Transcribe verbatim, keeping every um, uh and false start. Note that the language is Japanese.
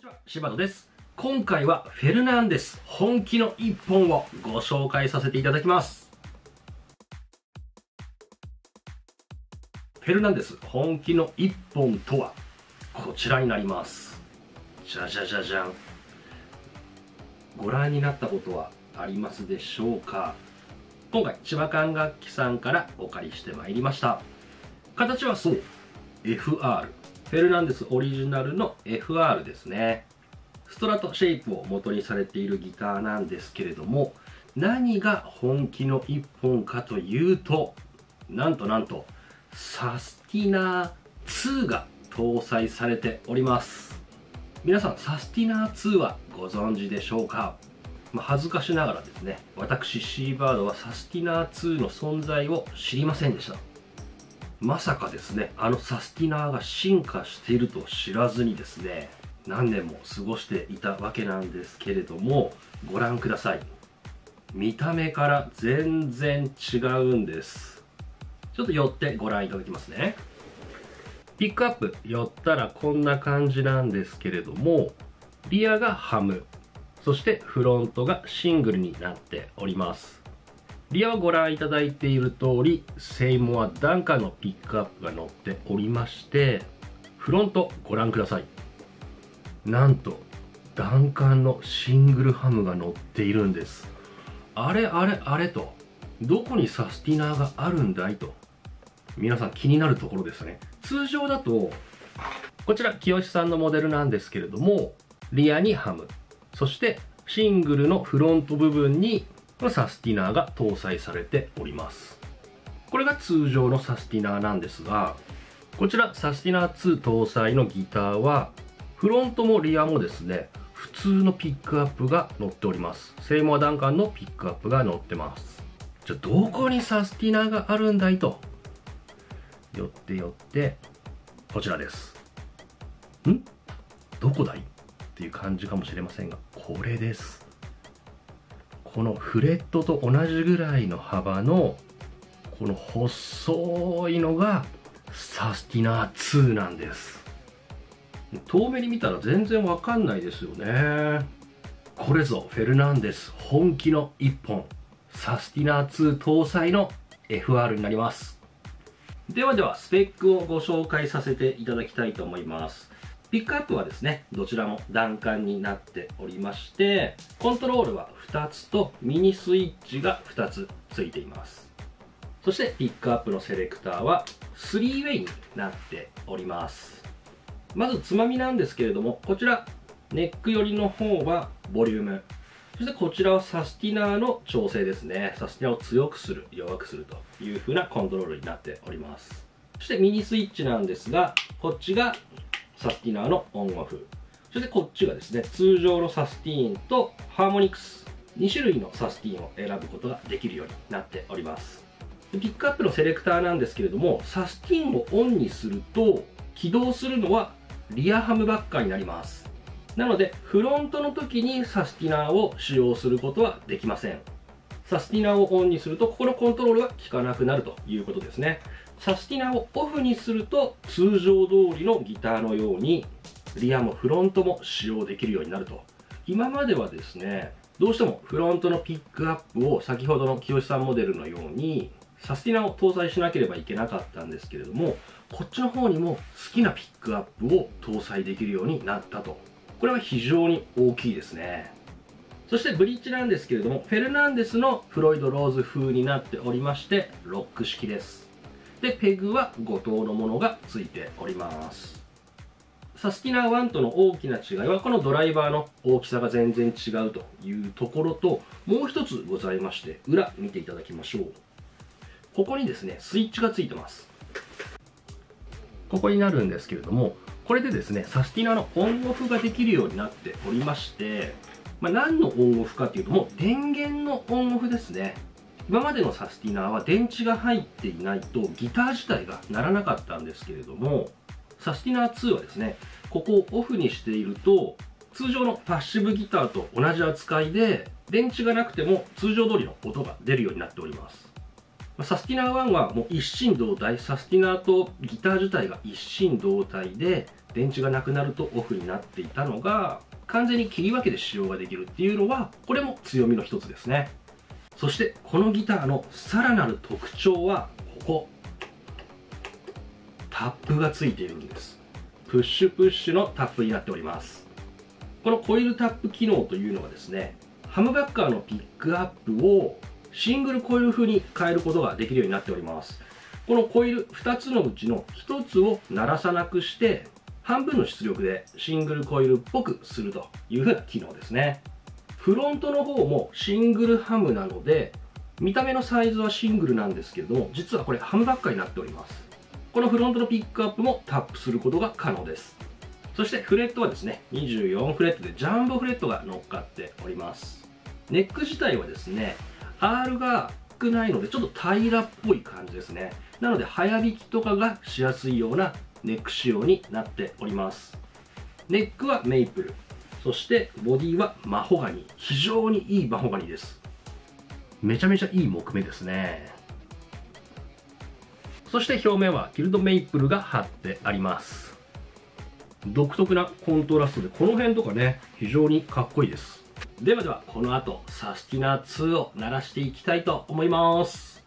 ちは、柴野です。今回はフェルナンデス本気の一本をご紹介させていただきます。フェルナンデス本気の一本とはこちらになります。じゃじゃじゃじゃん。ご覧になったことはありますでしょうか。今回千葉管楽器さんからお借りしてまいりました。形はそう エフアール、フェルナンデスオリジナルの エフアール ですね。ストラトシェイプを元にされているギターなんですけれども、何が本気の一本かというと、なんとなんとサスティナーツーが搭載されております。皆さんサスティナーツーはご存知でしょうか。まあ、恥ずかしながらですね、私シーバードはサスティナーツーの存在を知りませんでした。まさかですね、あのサスティナーが進化していると知らずにですね、何年も過ごしていたわけなんですけれども、ご覧ください。見た目から全然違うんです。ちょっと寄ってご覧いただきますね。ピックアップ寄ったらこんな感じなんですけれども、リアがハム、そしてフロントがシングルになっております。リアをご覧いただいている通り、セイモアダンカンのピックアップが載っておりまして、フロントご覧ください。なんとダンカンのシングルハムが載っているんです。あれあれあれと、どこにサスティナーがあるんだいと皆さん気になるところですね。通常だとこちら清さんのモデルなんですけれども、リアにハム、そしてシングルのフロント部分にサスティナーが搭載されております。これが通常のサスティナーなんですが、こちらサスティナーツー搭載のギターはフロントもリアもですね、普通のピックアップが載っております。セイモアダンカンのピックアップが載ってます。じゃあどこにサスティナーがあるんだいと、寄って寄ってこちらです。んどこだいっていう感じかもしれませんが、これです。このフレットと同じぐらいの幅のこの細いのがサスティナーツーなんです。遠目に見たら全然わかんないですよね。これぞフェルナンデス本気の一本、サスティナーツー搭載の エフアール になります。ではではスペックをご紹介させていただきたいと思います。ピックアップはですね、どちらもダンカンになっておりまして、コントロールはふたつとミニスイッチがふたつついています。そしてピックアップのセレクターはスリーウェイになっております。まずつまみなんですけれども、こちらネック寄りの方はボリューム、そしてこちらはサスティナーの調整ですね。サスティナーを強くする弱くするという風なコントロールになっております。そしてミニスイッチなんですが、こっちがサスティナーのオンオフ、そしてこっちがですね、通常のサスティーンとハーモニクスに種類のサスティーンを選ぶことができるようになっております。ピックアップのセレクターなんですけれども、サスティーンをオンにすると起動するのはリアハムばっかになります。なのでフロントの時にサスティナーを使用することはできません。サスティナーをオンにするとここのコントロールが効かなくなるということですね。サスティナーをオフにすると通常通りのギターのようにリアもフロントも使用できるようになると。今まではですね、どうしてもフロントのピックアップを先ほどの清さんモデルのようにサスティナーを搭載しなければいけなかったんですけれども、こっちの方にも好きなピックアップを搭載できるようになったと。これは非常に大きいですね。そしてブリッジなんですけれども、フェルナンデスのフロイドローズ風になっておりまして、ロック式です。でペグはご灯のものがついております。サスティナーワンとの大きな違いはこのドライバーの大きさが全然違うというところと、もう一つございまして、裏見ていただきましょう。ここにですねスイッチがついてます。ここになるんですけれども、これでですねサスティナーのオンオフができるようになっておりまして、まあ、何のオンオフかというと、もう電源のオンオフですね。今までのサスティナーは電池が入っていないとギター自体が鳴らなかったんですけれども、サスティナーツーはですね、ここをオフにしていると通常のパッシブギターと同じ扱いで電池がなくても通常通りの音が出るようになっております。サスティナーワンはもう一心同体、サスティナーとギター自体が一心同体で電池がなくなるとオフになっていたのが完全に切り分けて使用ができるっていうのは、これも強みの一つですね。そしてこのギターのさらなる特徴はここ、タップがついているんです。プッシュプッシュのタップになっております。このコイルタップ機能というのはですね、ハムバッカーのピックアップをシングルコイル風に変えることができるようになっております。このコイルふたつのうちのひとつを鳴らさなくして半分の出力でシングルコイルっぽくするというふうな機能ですね。フロントの方もシングルハムなので、見た目のサイズはシングルなんですけれども、実はこれハムバッカーになっております。このフロントのピックアップもタップすることが可能です。そしてフレットはですね、にじゅうよんフレットでジャンボフレットが乗っかっております。ネック自体はですね、アール が少ないのでちょっと平らっぽい感じですね。なので早弾きとかがしやすいようなネック仕様になっております。ネックはメイプル、そしてボディはマホガニー。非常にいいマホガニーです。めちゃめちゃいい木目ですね。そして表面はギルドメイプルが貼ってあります。独特なコントラストで、この辺とかね、非常にかっこいいです。ではでは、この後サスティナツーを鳴らしていきたいと思います。